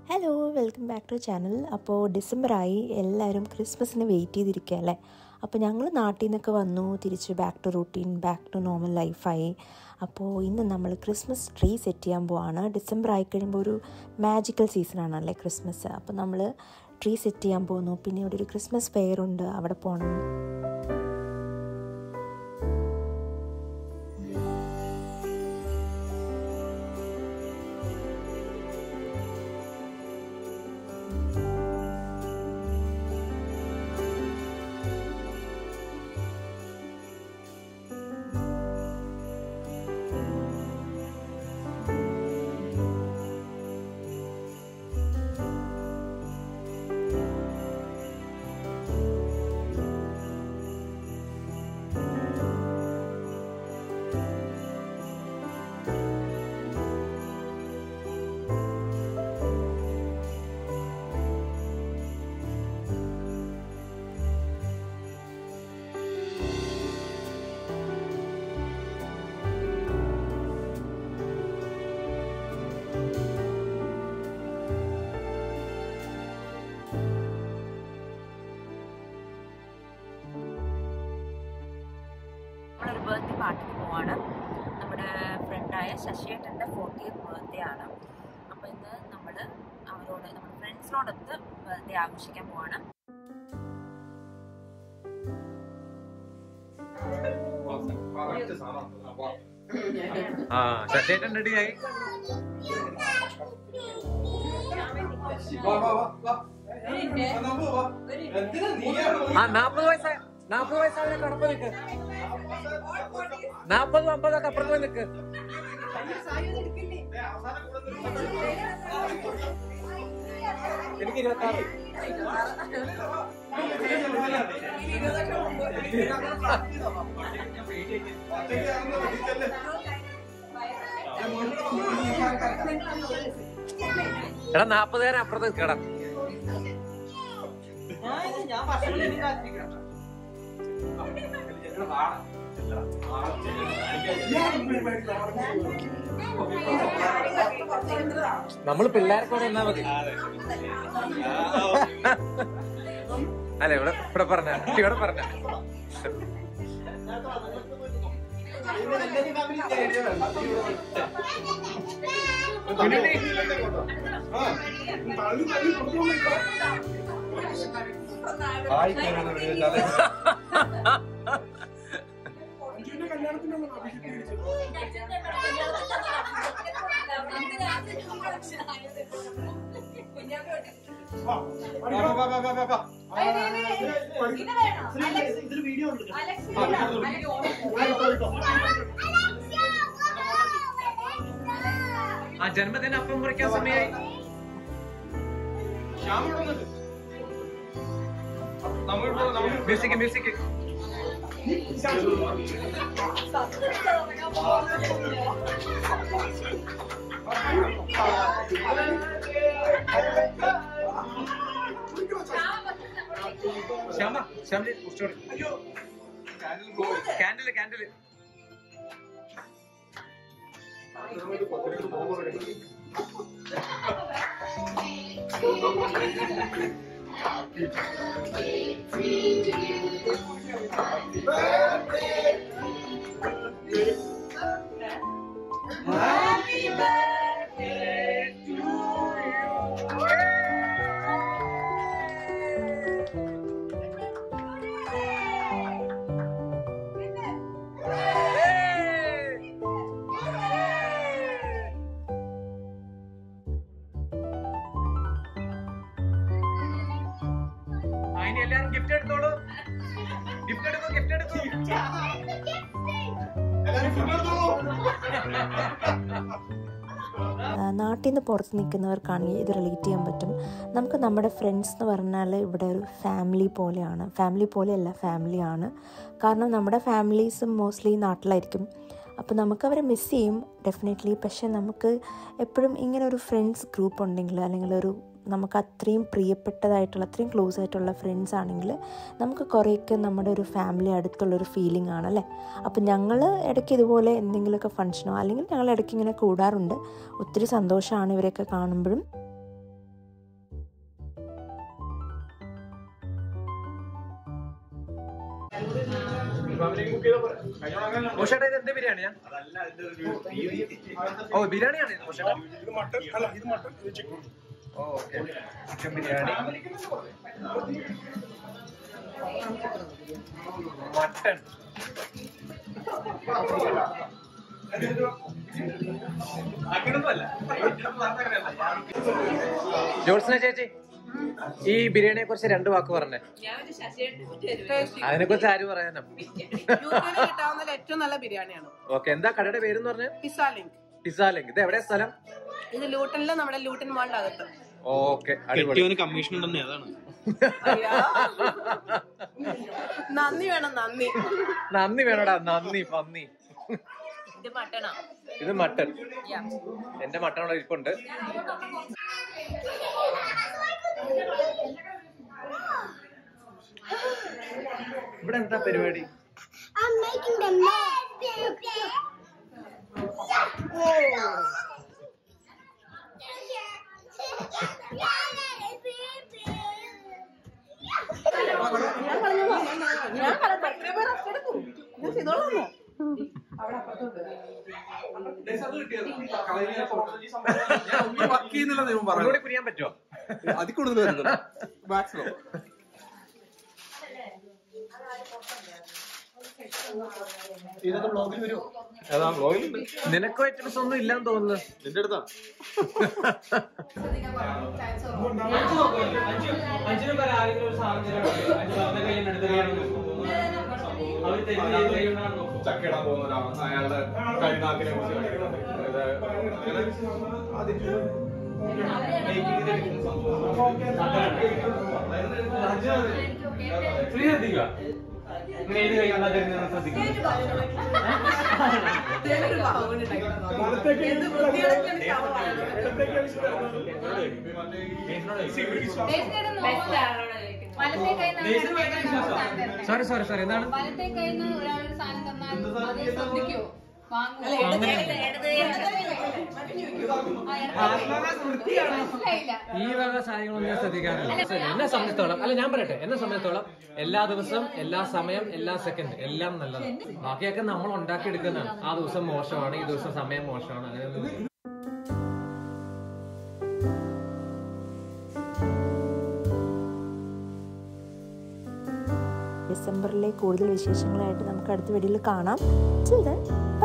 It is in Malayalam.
Hello, welcome back to channel. അപ്പോൾ ഡിസംബറായി, എല്ലാവരും ക്രിസ്മസിന് വെയിറ്റ് ചെയ്തിരിക്കുക. അപ്പോൾ ഞങ്ങൾ നാട്ടിൽ നിന്നൊക്കെ വന്നു, തിരിച്ച് back to routine, back to normal ലൈഫായി. അപ്പോൾ ഇന്ന് നമ്മൾ ക്രിസ്മസ് ട്രീ സെറ്റ് ചെയ്യാൻ പോവാണ്. ഡിസംബർ ആയി കഴിയുമ്പോൾ ഒരു മാജിക്കൽ സീസണാണല്ലേ ക്രിസ്മസ്. അപ്പോൾ നമ്മൾ ട്രീ സെറ്റ് ചെയ്യാൻ പോകുന്നു. പിന്നെ ഇവിടെ ഒരു ക്രിസ്മസ് ഫെയർ ഉണ്ട്, അവിടെ പോകണം. നമ്മളൊരു ബർത്ത്ഡേ പാർട്ടിക്ക് പോവാണ്. നമ്മുടെ ഫ്രണ്ടായ ശശിയേട്ടൻ്റെ 40th ബർത്ത്ഡേ ആണ്. അപ്പോൾ ഇന്ന് നമ്മൾ അവരോട് നമ്മുടെ ഫ്രണ്ട്സിനോടൊത്ത് ബർത്ത്ഡേ ആഘോഷിക്കാൻ പോവാണ്. ശശിയേട്ടൻ റെഡിയായി. ആ 40 വയസ്സാവിനെ കടപ്പ് നിൽക്ക്. 40-50 അപ്പുറത്ത് പോയി നിൽക്ക്. എനിക്ക് 26. എടാ 40 അപ്പുറത്ത് നിൽക്കടാ. നമ്മള് പിള്ളേർക്കൂടെ എന്നാ മതി. അല്ല ഇവിടെ പറഞ്ഞ ആ ജന്മദിനം അപ്പം മുറിക്കാൻ സമയമായി. മ്യൂസിക് ശ്യാമ ക്യാൻഡില് എല്ലാരും ഗിഫ്റ്റ് എടുത്തോളൂ. ഗിഫ്റ്റ് എടുക്കൂ. നാട്ടിൽ നിന്ന് പുറത്ത് നിൽക്കുന്നവർക്കാണെങ്കിൽ ഇത് റിലേറ്റ് ചെയ്യാൻ പറ്റും. നമുക്ക് നമ്മുടെ ഫ്രണ്ട്സ് എന്ന് പറഞ്ഞാൽ ഇവിടെ ഒരു ഫാമിലി പോലെയാണ്. ഫാമിലിയാണ്. കാരണം നമ്മുടെ ഫാമിലീസും മോസ്റ്റ്ലി നാട്ടിലായിരിക്കും. അപ്പോൾ നമുക്കവരെ മിസ് ചെയ്യും ഡെഫിനറ്റ്ലി. പക്ഷേ നമുക്ക് എപ്പോഴും ഇങ്ങനെ ഒരു ഫ്രണ്ട്സ് ഗ്രൂപ്പ് ഉണ്ടെങ്കിൽ, അല്ലെങ്കിൽ നമുക്ക് അത്രയും പ്രിയപ്പെട്ടതായിട്ടുള്ള, അത്രയും ക്ലോസ് ആയിട്ടുള്ള ഫ്രണ്ട്സ് ആണെങ്കിൽ നമുക്ക് കുറേയൊക്കെ നമ്മുടെ ഒരു ഫാമിലി അടുത്തുള്ളൊരു ഫീലിംഗ് ആണല്ലേ. അപ്പം ഞങ്ങൾ ഇടയ്ക്ക് ഇതുപോലെ എന്തെങ്കിലുമൊക്കെ ഫങ്ഷനോ അല്ലെങ്കിൽ ഞങ്ങൾ ഇടയ്ക്ക് ഇങ്ങനെ കൂടാറുണ്ട്. ഒത്തിരി സന്തോഷമാണ് ഇവരെയൊക്കെ കാണുമ്പോഴും. മോശേട്ടാ ഇത് എന്ത് ബിരിയാണിയാ? ഓ ബിരിയാണിയാണ് okay. Chicken biryani, mutton, Jyotsna ചേച്ചി ഈ ബിരിയാണിയെ കുറിച്ച് 2 വാക്ക് പറഞ്ഞേ. അതിനെ കുറിച്ച് ആര് പറയാനോ? ഏറ്റവും നല്ല ബിരിയാണിയാണ്. ഓക്കെ, എന്താ കടയുടെ പേരെന്ന് പറഞ്ഞ? Pizza link. ഇത് എവിടെയാ സ്ഥലം? ഇത് ലൂട്ടനില്, നമ്മുടെ ലൂട്ടൻ മാളിന്റെ അകത്ത്. ഓക്കെ, അടിപൊളി. കമ്മീഷൻ ഉണ്ടെന്ന് ഏതാണ്? നന്ദി വേണം, നന്ദി. നന്ദി വേണോടാ, നന്ദി പന്നി. ഇത് മട്ടണാ. ഇത് മട്ടൺ. എന്റെ മട്ടൺ അവിടെ ഇരിപ്പുണ്ട്. ഇവിടെ എന്താ പരിപാടി? കുരിയാൻ പറ്റുമോ? അതിൽ കൂടുതൽ മാക്സിമം. നിനക്കും ഐറ്റംസ് ഒന്നും ഇല്ലാന്ന് തോന്നുന്നു. നിന്റെ അടുത്താ ചക്കയിടാൻ പോകുന്ന ഒരാളാണ്. അയാളുടെ കഴിനാക്കിനെ കുറിച്ച് സോറി എന്താണ്? ഈ വക സാധനങ്ങളൊന്നും ഞാൻ ശ്രദ്ധിക്കാറില്ല. എന്നെ സംബന്ധിച്ചോളം, അല്ല ഞാൻ പറയട്ടെ, എന്നെ സംബന്ധിച്ചോളം എല്ലാ ദിവസവും, എല്ലാ സമയം, എല്ലാ സെക്കൻഡ് എല്ലാം നല്ലതാണ്. ബാക്കിയൊക്കെ നമ്മൾ ഉണ്ടാക്കിയെടുക്കുന്നതാണ്. ആ ദിവസം മോശമാണ്, ഈ ദിവസം സമയം മോശമാണ്, അങ്ങനെയൊന്നും. ഡിസംബറിലെ കൂടുതൽ വിശേഷങ്ങളായിട്ട് നമുക്ക് അടുത്ത വീഡിയോയിൽ കാണാം.